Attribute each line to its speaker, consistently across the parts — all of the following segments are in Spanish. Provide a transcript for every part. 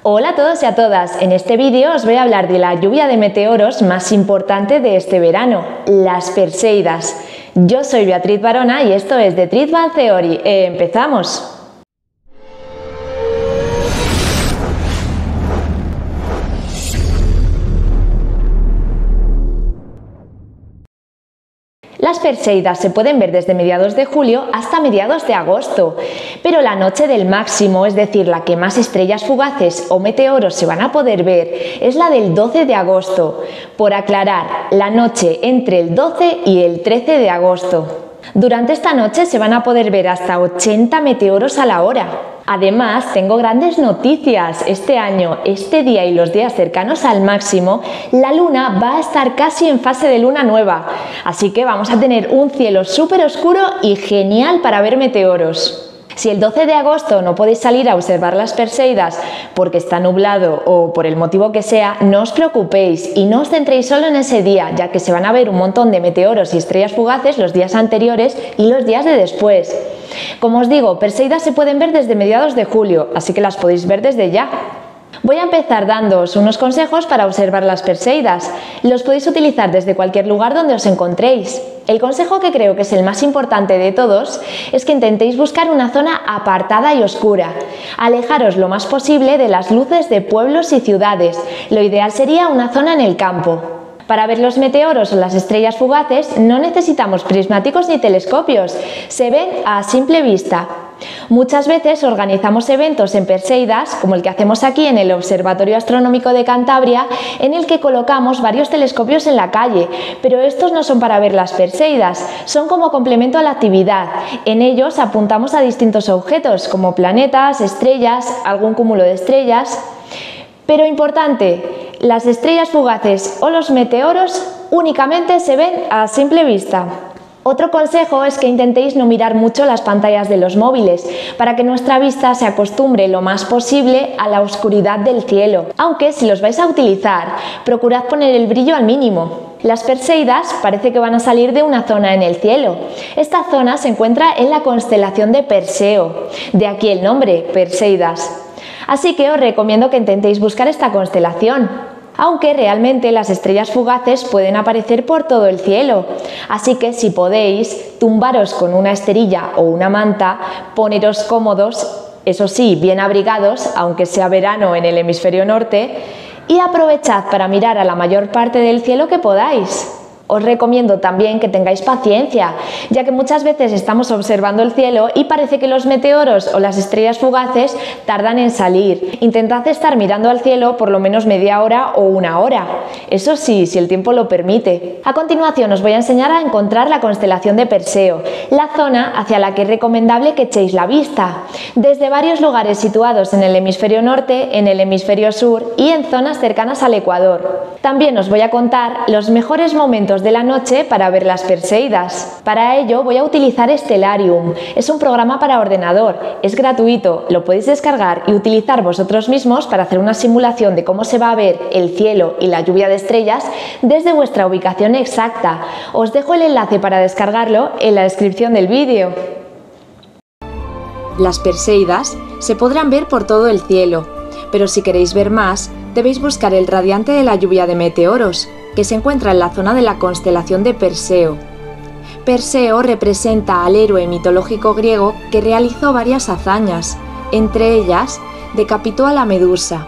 Speaker 1: Hola a todos y a todas, en este vídeo os voy a hablar de la lluvia de meteoros más importante de este verano, las Perseidas. Yo soy Beatriz Barona y esto es The Big Bang Theory. ¡Empezamos! Las Perseidas se pueden ver desde mediados de julio hasta mediados de agosto, pero la noche del máximo, es decir, la que más estrellas fugaces o meteoros se van a poder ver, es la del 12 de agosto. Por aclarar, la noche entre el 12 y el 13 de agosto. Durante esta noche se van a poder ver hasta 80 meteoros a la hora. Además, tengo grandes noticias. Este año, este día y los días cercanos al máximo, la luna va a estar casi en fase de luna nueva. Así que vamos a tener un cielo súper oscuro y genial para ver meteoros. Si el 12 de agosto no podéis salir a observar las Perseidas porque está nublado o por el motivo que sea, no os preocupéis y no os centréis solo en ese día, ya que se van a ver un montón de meteoros y estrellas fugaces los días anteriores y los días de después. Como os digo, Perseidas se pueden ver desde mediados de julio, así que las podéis ver desde ya. Voy a empezar dándoos unos consejos para observar las Perseidas. Los podéis utilizar desde cualquier lugar donde os encontréis. El consejo que creo que es el más importante de todos es que intentéis buscar una zona apartada y oscura. Alejaros lo más posible de las luces de pueblos y ciudades. Lo ideal sería una zona en el campo. Para ver los meteoros o las estrellas fugaces no necesitamos prismáticos ni telescopios, se ven a simple vista. Muchas veces organizamos eventos en Perseidas, como el que hacemos aquí en el Observatorio Astronómico de Cantabria, en el que colocamos varios telescopios en la calle, pero estos no son para ver las Perseidas, son como complemento a la actividad. En ellos apuntamos a distintos objetos, como planetas, estrellas, algún cúmulo de estrellas. Pero importante, las estrellas fugaces o los meteoros únicamente se ven a simple vista. Otro consejo es que intentéis no mirar mucho las pantallas de los móviles, para que nuestra vista se acostumbre lo más posible a la oscuridad del cielo. Aunque si los vais a utilizar, procurad poner el brillo al mínimo. Las Perseidas parece que van a salir de una zona en el cielo. Esta zona se encuentra en la constelación de Perseo, de aquí el nombre, Perseidas. Así que os recomiendo que intentéis buscar esta constelación, aunque realmente las estrellas fugaces pueden aparecer por todo el cielo. Así que si podéis, tumbaros con una esterilla o una manta, poneros cómodos, eso sí, bien abrigados, aunque sea verano en el hemisferio norte, y aprovechad para mirar a la mayor parte del cielo que podáis. Os recomiendo también que tengáis paciencia, ya que muchas veces estamos observando el cielo y parece que los meteoros o las estrellas fugaces tardan en salir. Intentad estar mirando al cielo por lo menos media hora o una hora. Eso sí, si el tiempo lo permite. A continuación os voy a enseñar a encontrar la constelación de Perseo, la zona hacia la que es recomendable que echéis la vista, desde varios lugares situados en el hemisferio norte, en el hemisferio sur y en zonas cercanas al Ecuador. También os voy a contar los mejores momentos de la noche para ver las Perseidas. Para ello voy a utilizar Stellarium. Es un programa para ordenador, es gratuito, lo podéis descargar y utilizar vosotros mismos para hacer una simulación de cómo se va a ver el cielo y la lluvia de estrellas desde vuestra ubicación exacta. Os dejo el enlace para descargarlo en la descripción del vídeo. Las Perseidas se podrán ver por todo el cielo, pero si queréis ver más, debéis buscar el radiante de la lluvia de meteoros, que se encuentra en la zona de la constelación de Perseo. Perseo representa al héroe mitológico griego que realizó varias hazañas, entre ellas, decapitó a la Medusa.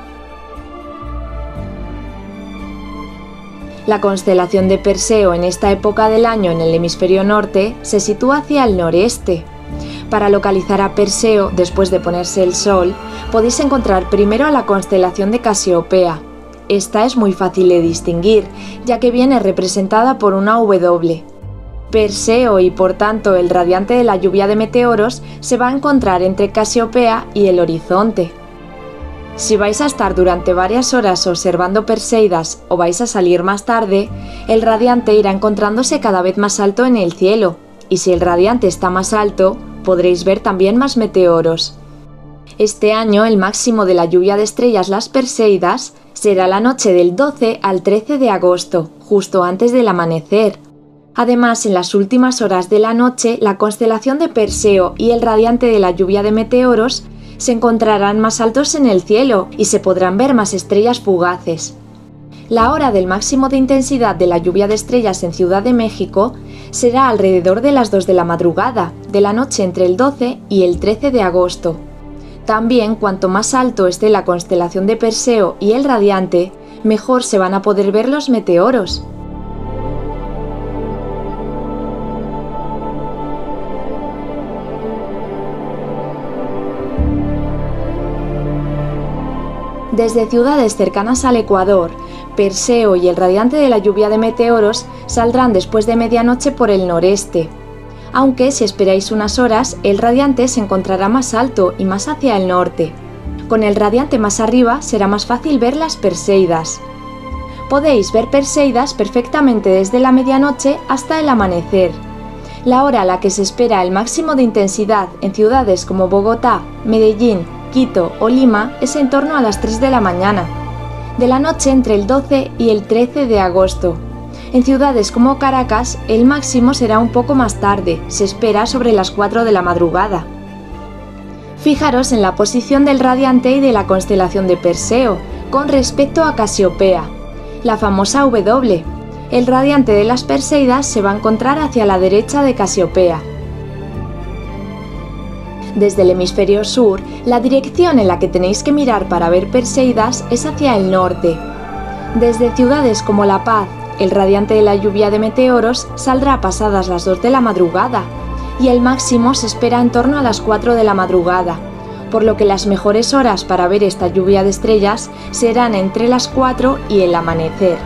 Speaker 1: La constelación de Perseo en esta época del año en el hemisferio norte se sitúa hacia el noreste. Para localizar a Perseo después de ponerse el sol, podéis encontrar primero a la constelación de Casiopea. Esta es muy fácil de distinguir, ya que viene representada por una W. Perseo y por tanto el radiante de la lluvia de meteoros se va a encontrar entre Casiopea y el horizonte. Si vais a estar durante varias horas observando Perseidas o vais a salir más tarde, el radiante irá encontrándose cada vez más alto en el cielo, y si el radiante está más alto, podréis ver también más meteoros. Este año el máximo de la lluvia de estrellas, las Perseidas, será la noche del 12 al 13 de agosto, justo antes del amanecer. Además, en las últimas horas de la noche, la constelación de Perseo y el radiante de la lluvia de meteoros se encontrarán más altos en el cielo y se podrán ver más estrellas fugaces. La hora del máximo de intensidad de la lluvia de estrellas en Ciudad de México será alrededor de las 2 de la madrugada, de la noche entre el 12 y el 13 de agosto. También, cuanto más alto esté la constelación de Perseo y el Radiante, mejor se van a poder ver los meteoros. Desde ciudades cercanas al Ecuador, Perseo y el Radiante de la lluvia de meteoros saldrán después de medianoche por el noreste. Aunque si esperáis unas horas, el Radiante se encontrará más alto y más hacia el norte. Con el Radiante más arriba será más fácil ver las Perseidas. Podéis ver Perseidas perfectamente desde la medianoche hasta el amanecer. La hora a la que se espera el máximo de intensidad en ciudades como Bogotá, Medellín, Quito o Lima es en torno a las 3 de la mañana, de la noche entre el 12 y el 13 de agosto. En ciudades como Caracas, el máximo será un poco más tarde, se espera sobre las 4 de la madrugada. Fijaros en la posición del Radiante y de la constelación de Perseo, con respecto a Casiopea, la famosa W. El Radiante de las Perseidas se va a encontrar hacia la derecha de Casiopea. Desde el hemisferio sur, la dirección en la que tenéis que mirar para ver Perseidas es hacia el norte. Desde ciudades como La Paz, el Radiante de la lluvia de meteoros saldrá pasadas las 2 de la madrugada y el máximo se espera en torno a las 4 de la madrugada, por lo que las mejores horas para ver esta lluvia de estrellas serán entre las 4 y el amanecer.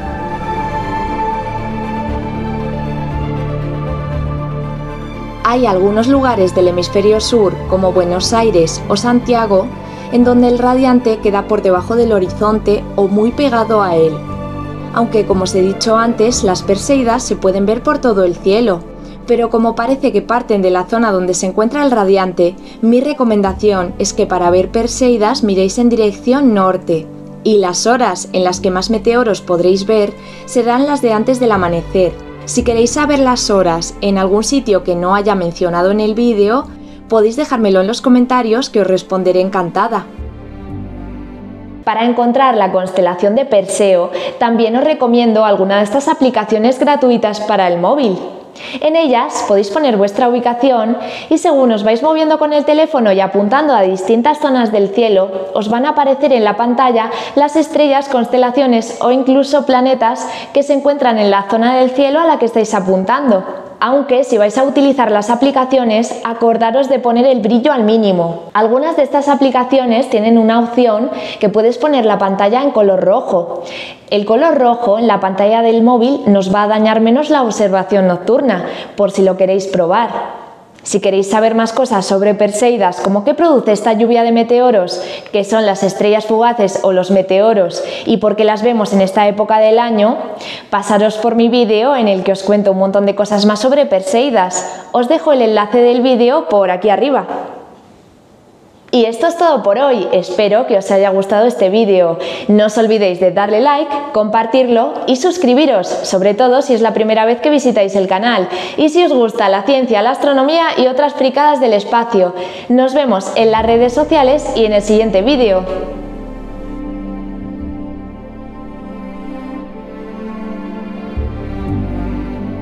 Speaker 1: Hay algunos lugares del hemisferio sur, como Buenos Aires o Santiago, en donde el Radiante queda por debajo del horizonte o muy pegado a él. Aunque, como os he dicho antes, las Perseidas se pueden ver por todo el cielo, pero como parece que parten de la zona donde se encuentra el Radiante, mi recomendación es que para ver Perseidas miréis en dirección norte, y las horas en las que más meteoros podréis ver serán las de antes del amanecer. Si queréis saber las horas en algún sitio que no haya mencionado en el vídeo, podéis dejármelo en los comentarios que os responderé encantada. Para encontrar la constelación de Perseo, también os recomiendo alguna de estas aplicaciones gratuitas para el móvil. En ellas podéis poner vuestra ubicación y según os vais moviendo con el teléfono y apuntando a distintas zonas del cielo, os van a aparecer en la pantalla las estrellas, constelaciones o incluso planetas que se encuentran en la zona del cielo a la que estáis apuntando. Aunque si vais a utilizar las aplicaciones, acordaros de poner el brillo al mínimo. Algunas de estas aplicaciones tienen una opción que puedes poner la pantalla en color rojo. El color rojo en la pantalla del móvil nos va a dañar menos la observación nocturna, por si lo queréis probar. Si queréis saber más cosas sobre Perseidas, como qué produce esta lluvia de meteoros, qué son las estrellas fugaces o los meteoros y por qué las vemos en esta época del año, pasaros por mi vídeo en el que os cuento un montón de cosas más sobre Perseidas. Os dejo el enlace del vídeo por aquí arriba. Y esto es todo por hoy, espero que os haya gustado este vídeo. No os olvidéis de darle like, compartirlo y suscribiros, sobre todo si es la primera vez que visitáis el canal y si os gusta la ciencia, la astronomía y otras fricadas del espacio. Nos vemos en las redes sociales y en el siguiente vídeo.